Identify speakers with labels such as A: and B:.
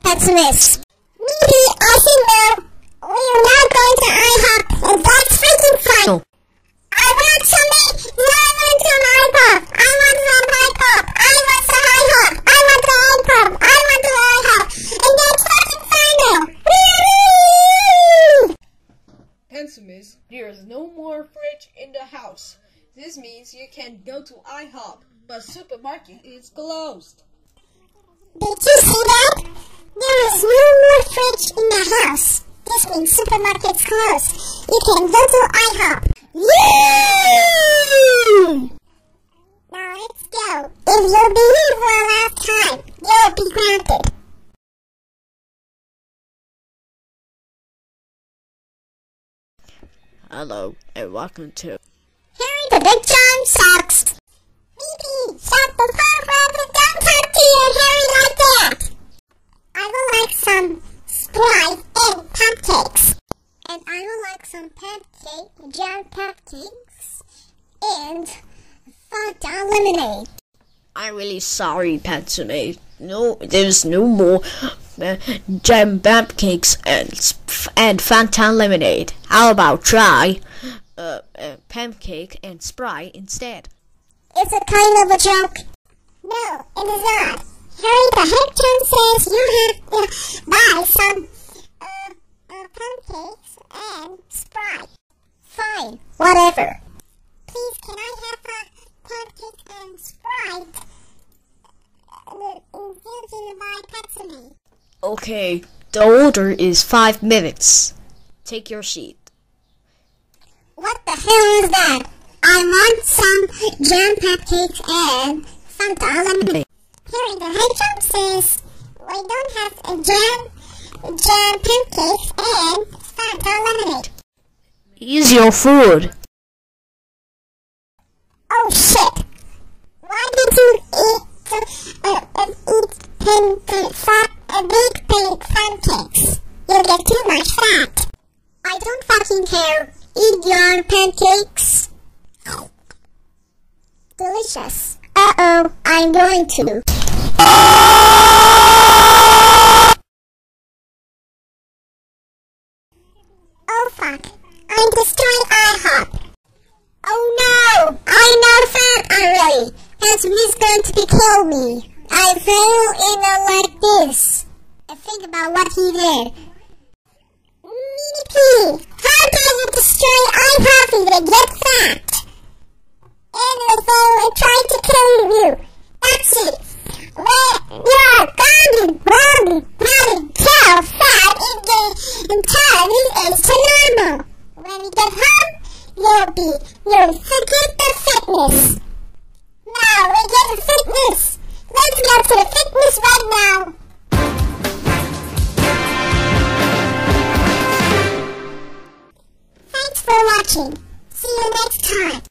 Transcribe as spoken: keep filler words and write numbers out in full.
A: pessimist. Maybe, I think no. We are now going to IHOP, and that's freaking fun. I want some, no, I want some IHOP. I want some IHOP. I want some IHOP. I want the IHOP. I want the IHOP. And that's fucking fun now. Woo!
B: Pessimist, there is no more fridge in the house. This means you can go to IHOP, but supermarket is closed.
A: Did you see that? There is no more fridge in the house. This means supermarket's closed. You can go to IHOP. Yay! Now let's go. If you'll be here for a last time, you'll be grounded.
C: Hello, and welcome to
A: Harry the Big John sucks. Phoebe, shut the fuck up and don't talk to your Harry like that. I would like some Sprite and pancakes. And I would like some pancake, jam pancakes, and Fanta lemonade.
C: I'm really sorry, Pessimist. No, there's no more uh, jam pancakes and and Fanta lemonade. How about try uh, uh, pancake and Sprite instead?
A: It's a kind of a joke. No, it is not. Harry the Hedgehog says you have to buy some uh, uh, pancakes and Sprite. Fine, whatever. Please, can I have a pancake and Sprite infused by Pepsi?
C: Okay, the order is five minutes. Take your seat.
A: What the hell is that? I want some jam pancakes and Fanta lemonade. Harry the Hedgehog says we don't have a jam, jam pancakes and Fanta lemonade.
C: Ease your food.
A: Oh shit! Why did you eat uh, uh, eat pan, pan, fat, uh, big pan, pancakes? You'll get too much fat. I don't fucking care. Eat your pancakes. Delicious. Uh-oh, I'm going to. Oh fuck, I'm destroying IHOP. Oh no, I'm not fat already. That's he's going to be kill me. I fell in a like this. And think about what he did. Minnie, how can you destroy IHOP and get fat? And although I tried to kill you, that's it. Well, you're gone, gone, gone, tell fat in the entire is to normal. When you get home, you'll be, you'll forget the fitness. Now we get the fitness. Let's go to the fitness right now. Thanks for watching. See you next time.